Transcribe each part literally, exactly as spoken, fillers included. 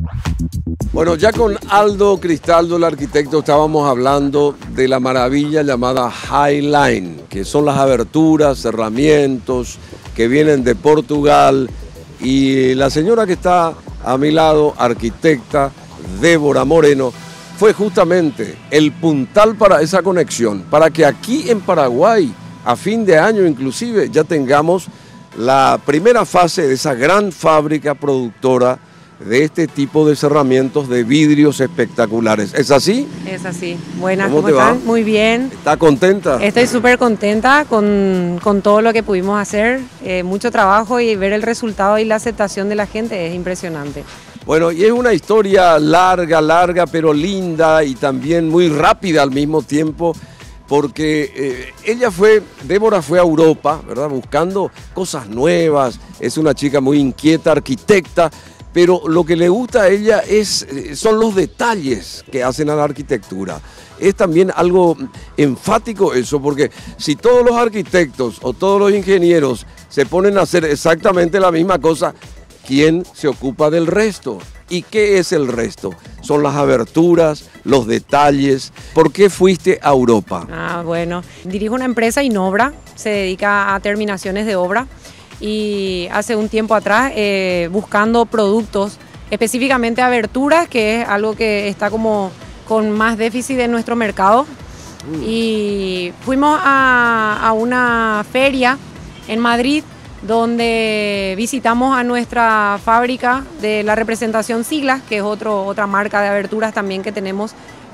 Bueno, ya con Aldo Cristaldo, el arquitecto, estábamos hablando de la maravilla llamada Highline, que son las aberturas, cerramientos que vienen de Portugal. Y la señora que está a mi lado, arquitecta Débora Moreno, fue justamente el puntal para esa conexión, para que aquí en Paraguay, a fin de año inclusive, ya tengamos la primera fase de esa gran fábrica productora de este tipo de cerramientos de vidrios espectaculares. ¿Es así? Es así. Buenas, ¿cómo, ¿cómo te están? va? Muy bien. ¿Está contenta? Estoy súper contenta con, con todo lo que pudimos hacer. Eh, mucho trabajo y ver el resultado y la aceptación de la gente es impresionante. Bueno, y es una historia larga, larga, pero linda y también muy rápida al mismo tiempo, porque eh, ella fue, Débora fue a Europa, ¿verdad? Buscando cosas nuevas, es una chica muy inquieta, arquitecta, pero lo que le gusta a ella es, son los detalles que hacen a la arquitectura. Es también algo enfático eso, porque si todos los arquitectos o todos los ingenieros se ponen a hacer exactamente la misma cosa, ¿quién se ocupa del resto? ¿Y qué es el resto? Son las aberturas, los detalles. ¿Por qué fuiste a Europa? Ah, bueno, dirijo una empresa Inobra, se dedica a terminaciones de obra. Y hace un tiempo atrás eh, buscando productos, específicamente aberturas, que es algo que está como con más déficit en nuestro mercado. Mm. Y fuimos a, a una feria en Madrid donde visitamos a nuestra fábrica de la representación Siglas, que es otro, otra marca de aberturas también que tenemos.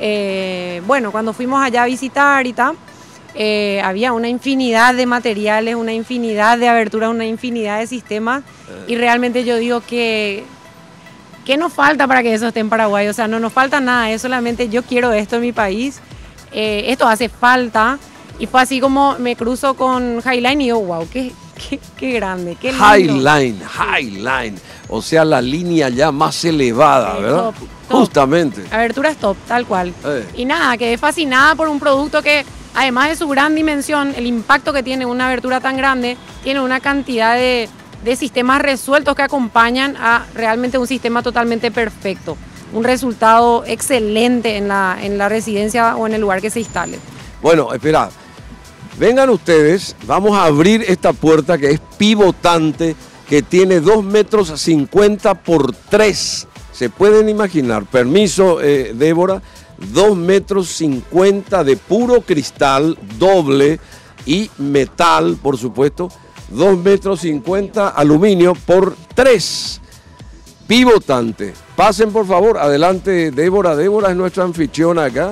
Eh, bueno, cuando fuimos allá a visitar y tal, Eh, había una infinidad de materiales, una infinidad de aberturas, una infinidad de sistemas y realmente yo digo que ¿qué nos falta para que eso esté en Paraguay? O sea, no nos falta nada, es solamente yo quiero esto en mi país, eh, esto hace falta y fue así como me cruzo con Highline y digo, wow, qué, qué, qué grande, qué lindo. Highline, Highline, o sea, la línea ya más elevada, eh, ¿verdad? Top, top. Justamente. Aberturas top, tal cual. Eh. Y nada, quedé fascinada por un producto que además de su gran dimensión, el impacto que tiene una abertura tan grande, tiene una cantidad de, de sistemas resueltos que acompañan a realmente un sistema totalmente perfecto. Un resultado excelente en la, en la residencia o en el lugar que se instale. Bueno, espera, vengan ustedes, vamos a abrir esta puerta que es pivotante, que tiene dos metros cincuenta por tres. ¿Se pueden imaginar? Permiso, eh, Débora. dos metros cincuenta de puro cristal doble y metal, por supuesto, dos metros cincuenta aluminio por tres. Pivotante. Pasen por favor, adelante Débora. Débora es nuestra anfitriona acá,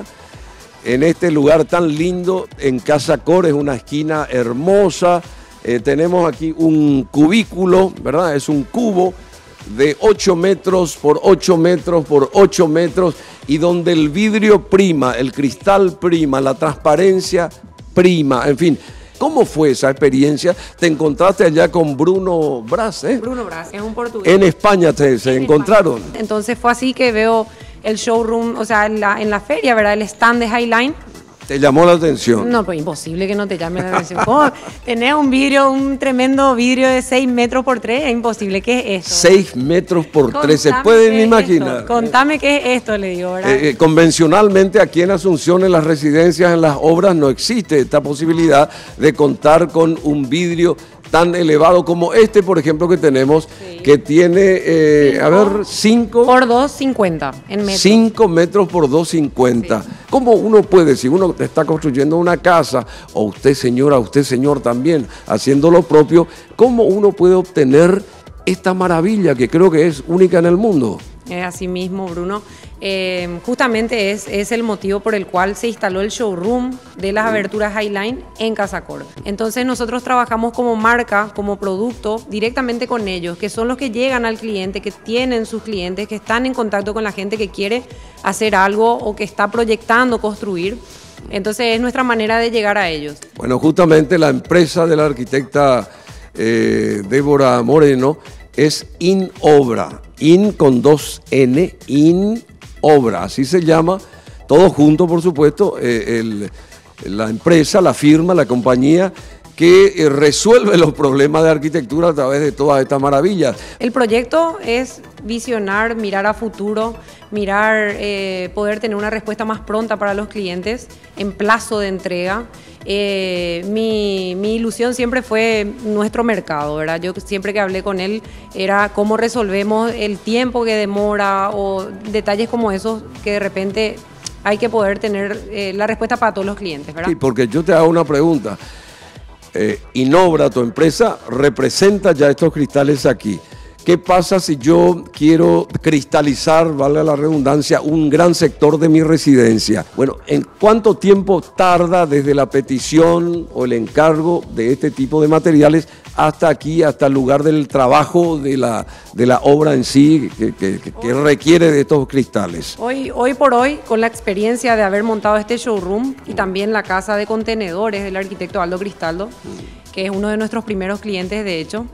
en este lugar tan lindo, en Casa Cor, es una esquina hermosa. Eh, tenemos aquí un cubículo, ¿verdad? Es un cubo de ocho metros por ocho metros por ocho metros y donde el vidrio prima, el cristal prima, la transparencia prima, en fin. ¿Cómo fue esa experiencia? Te encontraste allá con Bruno Brás, ¿eh? Bruno Brás, es un portugués. En España te, se en encontraron. España. Entonces fue así que veo el showroom, o sea, en la, en la feria, ¿verdad? El stand de Highline. ¿Te llamó la atención? No, pues imposible que no te llame la atención. ¿Cómo? Tenés un vidrio, un tremendo vidrio de seis metros por tres, es imposible. ¿Qué es esto? seis metros por tres, ¿se pueden imaginar? Esto. Contame qué es esto, le digo, ¿verdad? Eh, eh, convencionalmente aquí en Asunción, en las residencias, en las obras, no existe esta posibilidad de contar con un vidrio tan elevado como este, por ejemplo, que tenemos, sí. que tiene, eh, cinco, a ver, cinco... Por dos cincuenta en metros. cinco metros por dos cincuenta. Sí. ¿Cómo uno puede, si uno está construyendo una casa, o usted señora, usted señor también, haciendo lo propio, cómo uno puede obtener esta maravilla que creo que es única en el mundo? Eh, así mismo, Bruno. Eh, justamente es, es el motivo por el cual se instaló el showroom de las aberturas Highline en Casa Cor. Entonces nosotros trabajamos como marca, como producto, directamente con ellos, que son los que llegan al cliente, que tienen sus clientes, que están en contacto con la gente que quiere hacer algo o que está proyectando construir. Entonces es nuestra manera de llegar a ellos. Bueno, justamente la empresa de la arquitecta eh, Débora Moreno es Inobra. In con dos N, Inobra, así se llama, todo junto por supuesto, eh, el, la empresa, la firma, la compañía, que eh, resuelve los problemas de arquitectura a través de todas estas maravillas. El proyecto es visionar, mirar a futuro, mirar, eh, poder tener una respuesta más pronta para los clientes en plazo de entrega. Eh, mi, mi ilusión siempre fue nuestro mercado, ¿verdad? Yo siempre que hablé con él era cómo resolvemos el tiempo que demora o detalles como esos que de repente hay que poder tener eh, la respuesta para todos los clientes, ¿verdad? Sí, porque yo te hago una pregunta. Eh, Inobra, tu empresa, representa ya estos cristales aquí. ¿Qué pasa si yo quiero cristalizar, valga la redundancia, un gran sector de mi residencia? Bueno, ¿en cuánto tiempo tarda desde la petición o el encargo de este tipo de materiales hasta aquí, hasta el lugar del trabajo de la, de la obra en sí que, que, que requiere de estos cristales? Hoy, hoy por hoy, con la experiencia de haber montado este showroom y también la casa de contenedores del arquitecto Aldo Cristaldo, que es uno de nuestros primeros clientes, de hecho,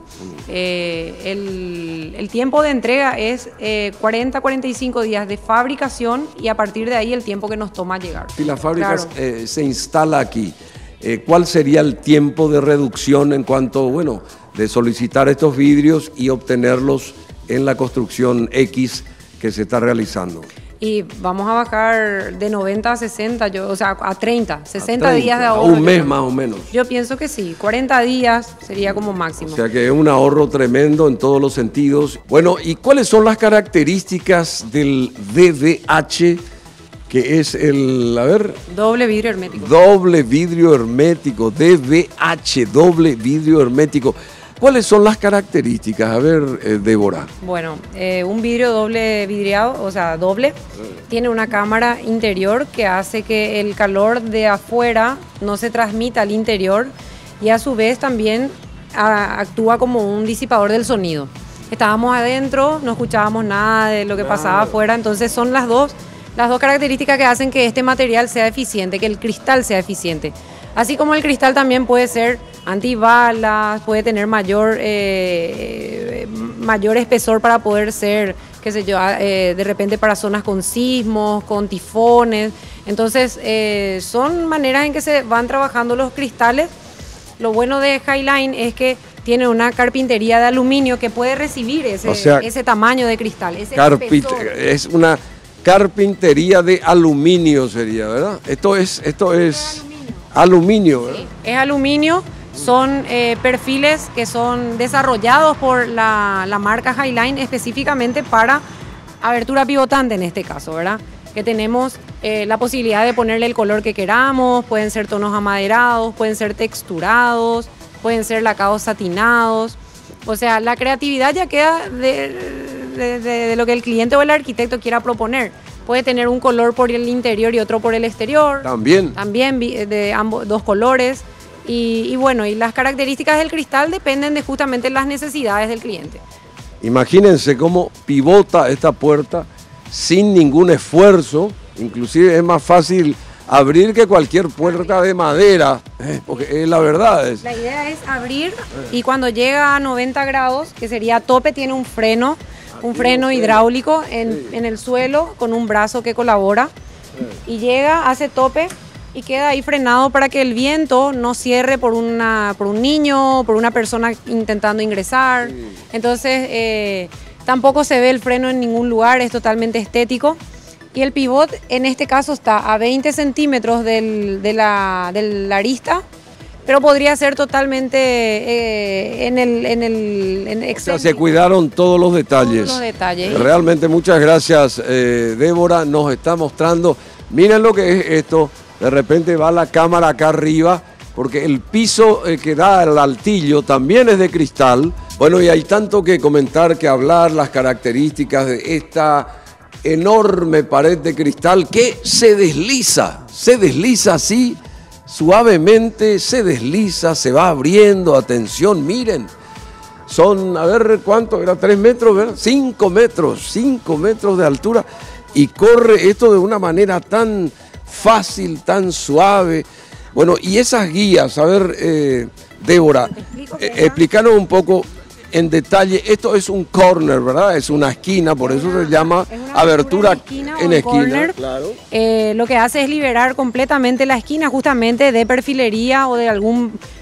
eh, el, el tiempo de entrega es eh, cuarenta a cuarenta y cinco días de fabricación y a partir de ahí el tiempo que nos toma llegar. Si la fábrica Claro. eh, se instala aquí, eh, ¿cuál sería el tiempo de reducción en cuanto, bueno, de solicitar estos vidrios y obtenerlos en la construcción X que se está realizando? Y vamos a bajar de noventa a sesenta, yo, o sea, a treinta, sesenta A treinta, días de a ahorro. un mes yo- más o menos. Yo pienso que sí, cuarenta días sería como máximo. O sea que es un ahorro tremendo en todos los sentidos. Bueno, ¿y cuáles son las características del D V H, que es el, a ver, Doble vidrio hermético. doble vidrio hermético, D V H, doble vidrio hermético? ¿Cuáles son las características? A ver, eh, Débora. Bueno, eh, un vidrio doble vidriado, o sea, doble, tiene una cámara interior que hace que el calor de afuera no se transmita al interior y a su vez también a, actúa como un disipador del sonido. Estábamos adentro, no escuchábamos nada de lo que pasaba afuera, entonces son las dos, las dos características que hacen que este material sea eficiente, que el cristal sea eficiente. Así como el cristal también puede ser antibalas, puede tener mayor, eh, mayor espesor para poder ser, qué sé yo, eh, de repente para zonas con sismos, con tifones. Entonces, eh, son maneras en que se van trabajando los cristales. Lo bueno de Highline es que tiene una carpintería de aluminio que puede recibir ese, O sea, ese tamaño de cristal, ese Carpint- espesor. es una carpintería de aluminio sería, ¿verdad? Esto es, esto es aluminio, ¿verdad? Sí, es aluminio, son eh, perfiles que son desarrollados por la, la marca Highline específicamente para abertura pivotante en este caso, ¿verdad? Que tenemos eh, la posibilidad de ponerle el color que queramos, pueden ser tonos amaderados, pueden ser texturados, pueden ser lacados satinados. O sea, la creatividad ya queda de, de, de, de lo que el cliente o el arquitecto quiera proponer. Puede tener un color por el interior y otro por el exterior. También. También vi- de ambos dos colores. Y, y bueno, y las características del cristal dependen de justamente las necesidades del cliente. Imagínense cómo pivota esta puerta sin ningún esfuerzo. Inclusive es más fácil abrir que cualquier puerta de madera, eh, porque es la verdad. Es, La idea es abrir y cuando llega a noventa grados, que sería tope, tiene un freno, un freno hidráulico en, en el suelo con un brazo que colabora y llega, hace tope y queda ahí frenado para que el viento no cierre por, una, por un niño, por una persona intentando ingresar. Entonces eh, tampoco se ve el freno en ningún lugar, es totalmente estético. Y el pivot en este caso está a veinte centímetros del, de, la, de la arista, pero podría ser totalmente eh, en el, en el en o sea, se excéntrico. cuidaron todos los detalles. Todos los detalles. Realmente muchas gracias, eh, Débora. Nos está mostrando. Miren lo que es esto. De repente va la cámara acá arriba, porque el piso eh, que da al altillo también es de cristal. Bueno, y hay tanto que comentar, que hablar, las características de esta enorme pared de cristal que se desliza, se desliza así, suavemente, se desliza, se va abriendo. Atención, miren. Son, a ver, ¿cuánto? Era tres metros, ¿verdad? Cinco metros, cinco metros de altura. Y corre esto de una manera tan fácil, tan suave. Bueno, y esas guías, a ver, eh, Débora, explico qué eh, era? explícanos un poco en detalle. Esto es un corner, ¿verdad? Es una esquina, por eso se llama Es una abertura abertura en en esquina o esquina. corner. Claro. Eh, lo que hace es liberar completamente la esquina justamente de perfilería o de algún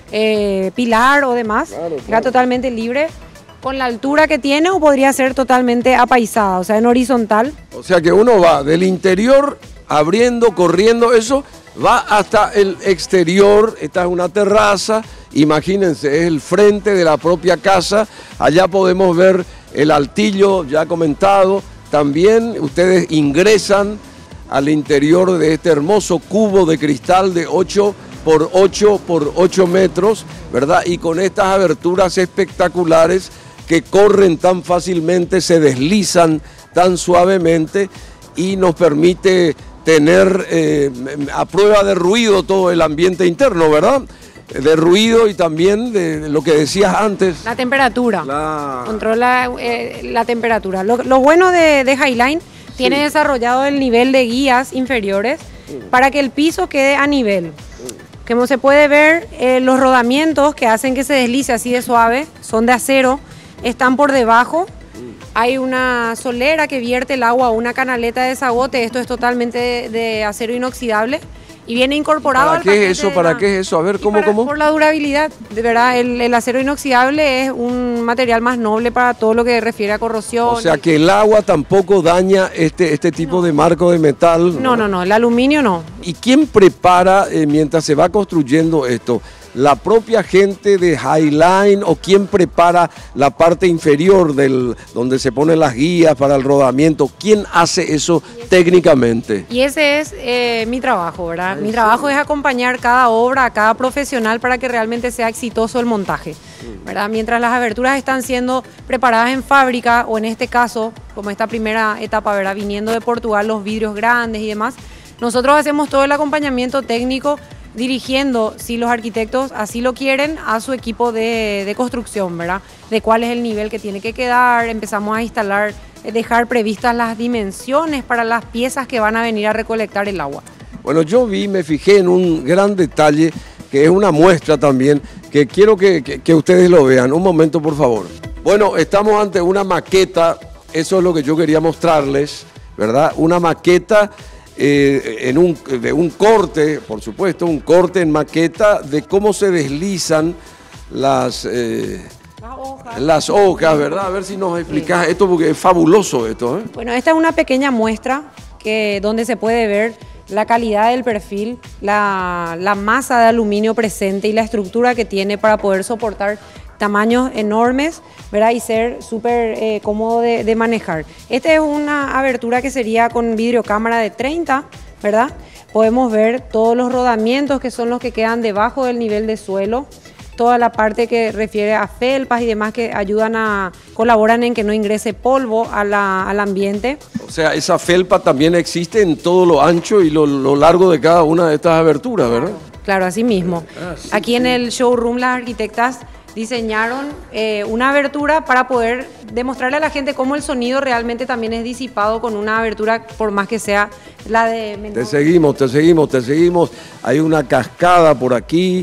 eh, pilar o demás, Claro, queda claro. totalmente libre con la altura que tiene o podría ser totalmente apaisada, o sea, en horizontal. O sea que uno va del interior abriendo, corriendo, eso va hasta el exterior. Esta es una terraza, imagínense, es el frente de la propia casa. Allá podemos ver el altillo ya comentado. También ustedes ingresan al interior de este hermoso cubo de cristal de ocho por ocho por ocho metros, ¿verdad? Y con estas aberturas espectaculares que corren tan fácilmente, se deslizan tan suavemente y nos permite tener eh, a prueba de ruido todo el ambiente interno, ¿verdad? De ruido y también de lo que decías antes. La temperatura. La... Controla eh, la temperatura. Lo, lo bueno de, de Highline, tiene Sí. desarrollado el nivel de guías inferiores para que el piso quede a nivel. Como se puede ver, eh, los rodamientos que hacen que se deslice así de suave son de acero, están por debajo. Hay una solera que vierte el agua a una canaleta de desagote. Esto es totalmente de, de acero inoxidable y viene incorporado ¿Para al qué paquete es eso? de ¿Para la- qué es eso? A ver, y ¿cómo, para- cómo? Por la durabilidad, de verdad, el, el acero inoxidable es un material más noble para todo lo que refiere a corrosión. O sea que el agua tampoco daña este, este tipo de marco de metal. No, no, no, el aluminio no. ¿Y quién prepara eh, mientras se va construyendo esto? ¿La propia gente de Highline o quién prepara la parte inferior del donde se ponen las guías para el rodamiento? ¿Quién hace eso técnicamente? Y ese es eh, mi trabajo, ¿verdad? Mi trabajo es acompañar cada obra, a cada profesional para que realmente sea exitoso el montaje, ¿verdad? Mientras las aberturas están siendo preparadas en fábrica o en este caso, como esta primera etapa, ¿verdad? Viniendo de Portugal, los vidrios grandes y demás, nosotros hacemos todo el acompañamiento técnico dirigiendo, si los arquitectos así lo quieren, a su equipo de, de construcción, ¿verdad? De cuál es el nivel que tiene que quedar, empezamos a instalar, eh, dejar previstas las dimensiones para las piezas que van a venir a recolectar el agua. Bueno, yo vi, me fijé en un gran detalle que es una muestra también, que quiero que, que- que ustedes lo vean. Un momento, por favor. Bueno, estamos ante una maqueta, eso es lo que yo quería mostrarles, ¿verdad? Una maqueta eh, en un, de un corte, por supuesto, un corte en maqueta de cómo se deslizan las, eh, Las hojas. las hojas, ¿verdad? A ver si nos explicás esto, porque es fabuloso esto, ¿eh? Bueno, esta es una pequeña muestra que, donde se puede ver la calidad del perfil, la, la masa de aluminio presente y la estructura que tiene para poder soportar tamaños enormes, ¿verdad? Y ser súper eh, cómodo de, de manejar. Esta es una abertura que sería con vidrio cámara de treinta, ¿verdad? Podemos ver todos los rodamientos que son los que quedan debajo del nivel de suelo, toda la parte que refiere a felpas y demás que ayudan a, colaboran en que no ingrese polvo a la- al ambiente. O sea, esa felpa también existe en todo lo ancho y lo, lo largo de cada una de estas aberturas, ¿verdad? Claro, así mismo. Ah, sí, Aquí en el showroom las arquitectas diseñaron eh, una abertura para poder demostrarle a la gente cómo el sonido realmente también es disipado con una abertura, por más que sea la de menor. Te seguimos, te seguimos, te seguimos. Hay una cascada por aquí,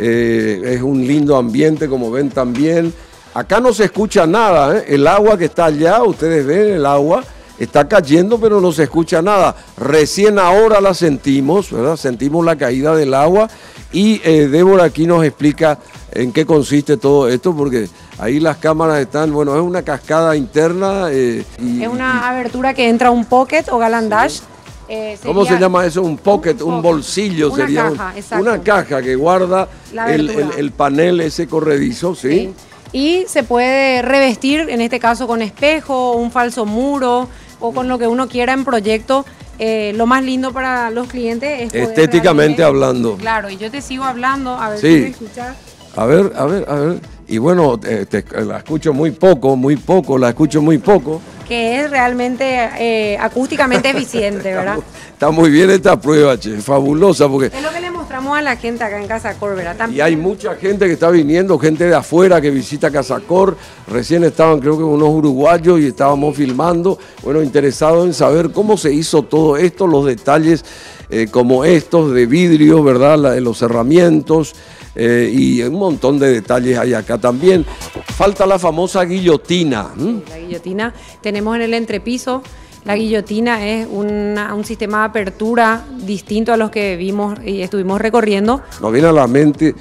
eh, es un lindo ambiente, como ven también. Acá no se escucha nada, ¿eh? El agua que está allá, ustedes ven el agua, está cayendo, pero no se escucha nada. Recién ahora la sentimos, ¿verdad? Sentimos la caída del agua y eh, Débora aquí nos explica en qué consiste todo esto, porque ahí las cámaras están, bueno, es una cascada interna. eh, y- Es una abertura que entra un pocket o galandash. eh, ¿Cómo sería- se llama eso? Un pocket, Un un pocket. bolsillo Una sería. un- caja, exacto. una caja que guarda La el, abertura. el- el panel ese corredizo, ¿sí? Sí. Y se puede revestir, en este caso con espejo, un falso muro o con lo que uno quiera en proyecto. Eh, lo más lindo para los clientes es poder Estéticamente realmente- hablando. Claro, y yo te sigo hablando, a ver Sí. si me escuchas. A ver, a ver, a ver. Y bueno, eh, te- la escucho muy poco, muy poco, la escucho muy poco. Que es realmente eh, acústicamente eficiente, ¿verdad? Está muy bien esta prueba, che, fabulosa, porque Es lo que le mostramos a la gente acá en Casa Cor, ¿verdad? y También- hay mucha gente que está viniendo, gente de afuera que visita Casacor. Recién estaban, creo que unos uruguayos y estábamos filmando. Bueno, interesados en saber cómo se hizo todo esto, los detalles eh, como estos de vidrio, ¿verdad? La- los cerramientos eh, y un montón de detalles hay acá también. Falta la famosa guillotina. ¿m? La guillotina tenemos en el entrepiso. La guillotina es una- un sistema de apertura distinto a los que vimos y estuvimos recorriendo. Nos viene a la mente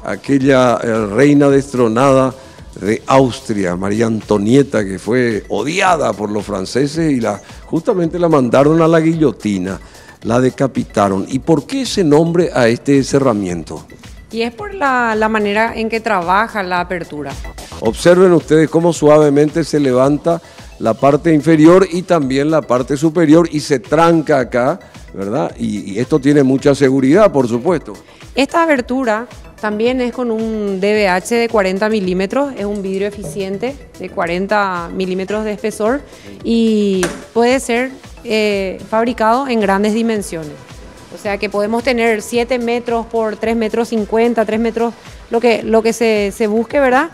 aquella eh, reina destronada de Austria, María Antonieta, que fue odiada por los franceses y la, justamente la mandaron a la guillotina, la decapitaron. ¿Y por qué ese nombre a este cerramiento? Y es por la, la manera en que trabaja la apertura. Observen ustedes cómo suavemente se levanta la parte inferior y también la parte superior y se tranca acá, ¿verdad? Y, y esto tiene mucha seguridad, por supuesto. Esta abertura también es con un D B H de cuarenta milímetros, es un vidrio eficiente de cuarenta milímetros de espesor y puede ser eh, fabricado en grandes dimensiones. O sea que podemos tener siete metros por tres metros cincuenta, tres metros, lo que, lo que se, se busque, ¿verdad?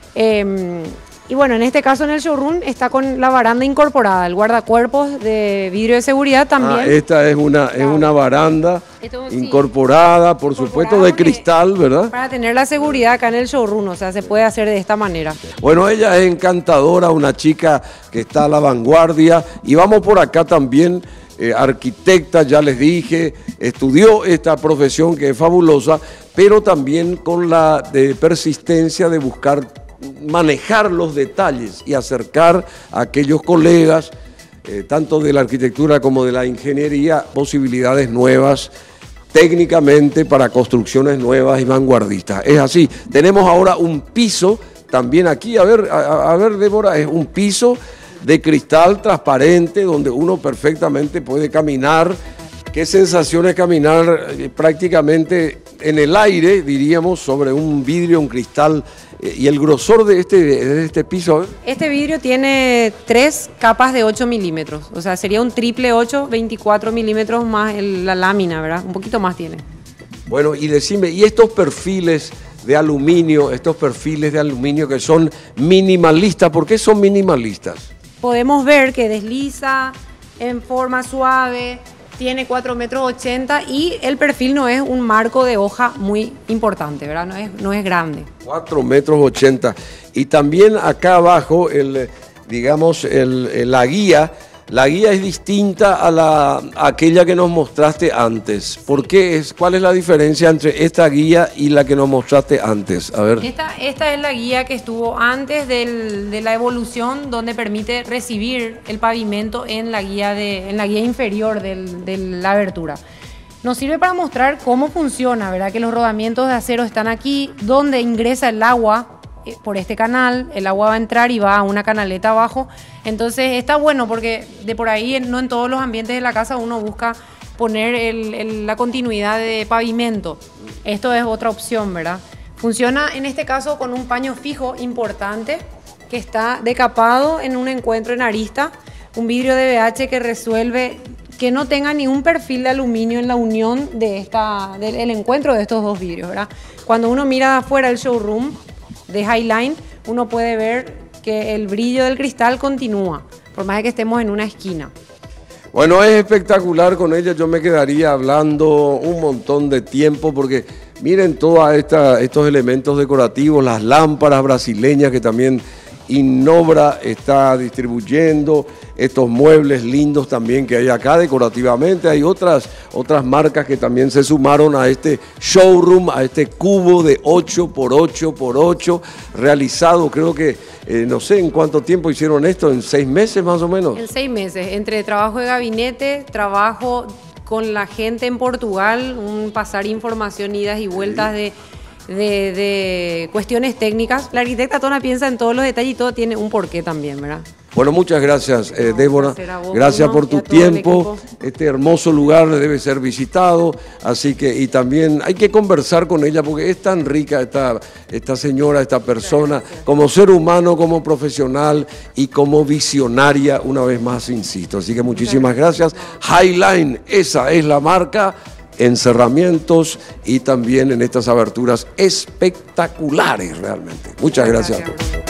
Eh, y bueno, en este caso en el showroom está con la baranda incorporada, el guardacuerpos de vidrio de seguridad también. Ah, esta es una, es una baranda Esto, incorporada, sí, por incorporada supuesto, de cristal, ¿verdad? Para tener la seguridad acá en el showroom, o sea, se puede hacer de esta manera. Bueno, ella es encantadora, una chica que está a la vanguardia. Y vamos por acá también, eh, arquitecta, ya les dije, estudió esta profesión que es fabulosa, pero también con la de persistencia de buscar manejar los detalles y acercar a aquellos colegas, eh, tanto de la arquitectura como de la ingeniería, posibilidades nuevas técnicamente para construcciones nuevas y vanguardistas. Es así. Tenemos ahora un piso también aquí, a ver, a, a ver, Débora, es un piso de cristal transparente donde uno perfectamente puede caminar. Qué sensación es caminar eh, prácticamente en el aire, diríamos, sobre un vidrio, un cristal. Eh, ¿Y el grosor de este, de este piso? ¿Eh? Este vidrio tiene tres capas de ocho milímetros. O sea, sería un triple ocho, veinticuatro milímetros más el, la lámina, ¿verdad? Un poquito más tiene. Bueno, y decime, ¿y estos perfiles de aluminio, estos perfiles de aluminio que son minimalistas, por qué son minimalistas? Podemos ver que desliza en forma suave, tiene cuatro metros ochenta y el perfil no es un marco de hoja muy importante, ¿verdad? No es, no es grande. cuatro metros ochenta. Y también acá abajo, el, digamos, el, el, la guía, la guía es distinta a, la, a aquella que nos mostraste antes. ¿Por qué es? ¿Cuál es la diferencia entre esta guía y la que nos mostraste antes? A ver. Esta, esta es la guía que estuvo antes del, de la evolución, donde permite recibir el pavimento en la guía, de, en la guía inferior del, de la abertura. Nos sirve para mostrar cómo funciona, ¿verdad? Que los rodamientos de acero están aquí, donde ingresa el agua por este canal, el agua va a entrar y va a una canaleta abajo. Entonces está bueno porque de por ahí, no en todos los ambientes de la casa, uno busca poner el, el, la continuidad de pavimento. Esto es otra opción, ¿verdad? Funciona en este caso con un paño fijo importante que está decapado en un encuentro en arista, un vidrio de B H que resuelve que no tenga ningún perfil de aluminio en la unión de esta, del el encuentro de estos dos vidrios, ¿verdad? Cuando uno mira afuera el showroom de Highline, uno puede ver que el brillo del cristal continúa, por más de que estemos en una esquina. Bueno, es espectacular con ella, yo me quedaría hablando un montón de tiempo porque miren todos estos elementos decorativos, las lámparas brasileñas que también Innobra está distribuyendo, estos muebles lindos también que hay acá decorativamente. Hay otras, otras marcas que también se sumaron a este showroom, a este cubo de ocho por ocho por ocho realizado. Creo que, eh, no sé en cuánto tiempo hicieron esto, en seis meses más o menos. En seis meses, entre trabajo de gabinete, trabajo con la gente en Portugal, un pasar información, idas y vueltas de... De, de cuestiones técnicas. La arquitecta Tona piensa en todos los detalles y todo tiene un porqué también, ¿verdad? Bueno, muchas gracias, eh, Débora. Gracias por tu tiempo. Este hermoso lugar debe ser visitado, así que, y también hay que conversar con ella porque es tan rica esta, esta señora, esta persona, como ser humano, como profesional y como visionaria, una vez más, insisto. Así que muchísimas gracias. Highline, esa es la marca. Encerramientos y también en estas aberturas espectaculares realmente. Muchas gracias a todos.